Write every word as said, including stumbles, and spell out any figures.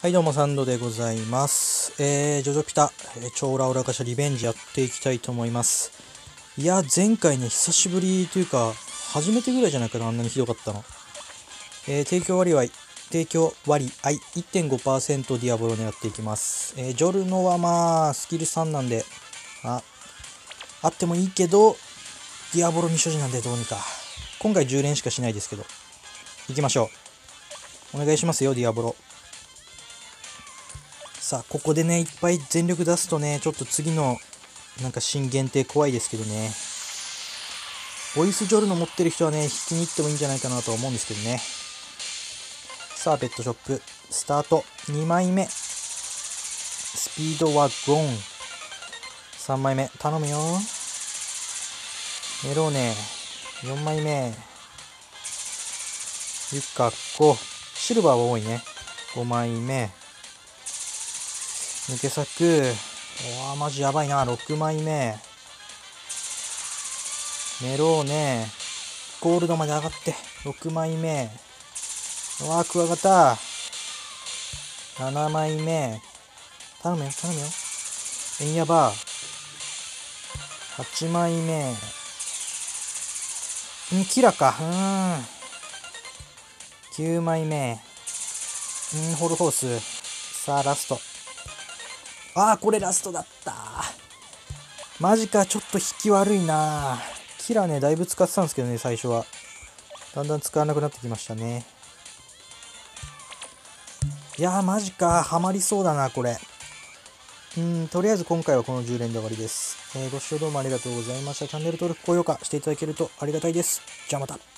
はいどうもサンドでございます。えー、ジョジョピタ、えー、超オラオラガシャリベンジやっていきたいと思います。いや、前回ね、久しぶりというか、初めてぐらいじゃないかな、あんなにひどかったの。えー、提供割合、提供割合 いってんごパーセント ディアボロ狙っていきます。えー、ジョルノはまあ、スキルさんなんで、あ、あってもいいけど、ディアボロに所持なんでどうにか。今回じゅう連しかしないですけど、行きましょう。お願いしますよ、ディアボロ。さあ、ここでね、いっぱい全力出すとね、ちょっと次の、なんか新限定怖いですけどね。ボイスジョルノ持ってる人はね、引きに行ってもいいんじゃないかなとは思うんですけどね。さあ、ペットショップ、スタート。にまいめ。スピードはゴン。さんまいめ、頼むよ。メローネ。よんまいめ。ユカコ。シルバーは多いね。ごまいめ。抜け作。おわ、マジやばいな。ろくまいめ。メローネ。ゴールドまで上がって。ろくまいめ。うわー、クワガタ。ななまいめ。頼むよ、頼むよ。エンヤバー。はちまいめ。ん、キラか。うーん。きゅうまいめ。ん、ホルホース。さあ、ラスト。あー、これラストだった。マジか、ちょっと引き悪いな。キラね、だいぶ使ってたんですけどね、最初は。だんだん使わなくなってきましたね。いやー、マジか。ハマりそうだな、これ。うん、とりあえず今回はこのじゅう連で終わりです。えー、ご視聴どうもありがとうございました。チャンネル登録、高評価していただけるとありがたいです。じゃあまた。